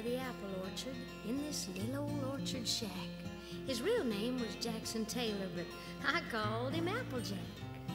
the apple orchard in this little old orchard shack. His real name was Jackson Taylor, but I called him Applejack.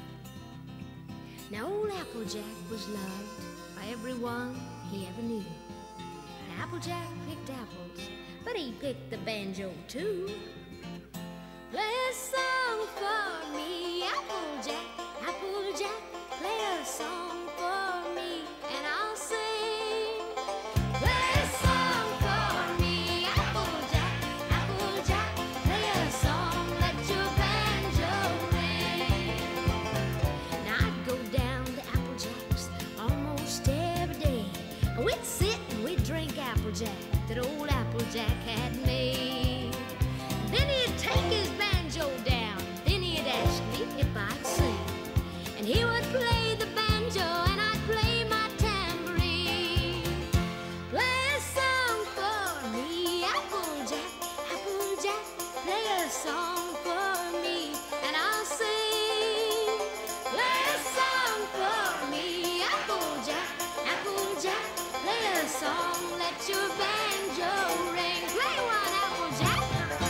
Now old Applejack was loved by everyone he ever knew. Applejack picked apples, but he picked the banjo too. Play a song for me, Applejack, Applejack, play a song for me, and I'll sing. Play a song for me, Applejack, Applejack, play a song, let your banjo ring. Now I'd go down to Applejack's almost every day, and we'd sit and we'd drink Applejack that old Applejack had made. Then he'd take his banjo down, then he'd ask me if I'd sing. And he would play the banjo and I'd play my tambourine. Play a song for me, Applejack, Applejack, play a song for me, and I'll sing. Play a song for me, Applejack, Applejack, play a song, let your banjo ring. Play one, Applejack.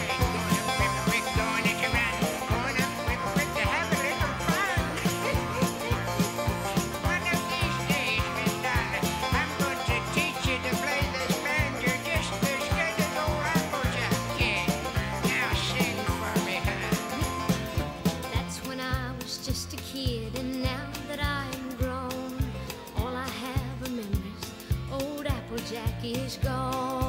Just a kid, and now that I'm grown, all I have are memories. Old Applejack is gone.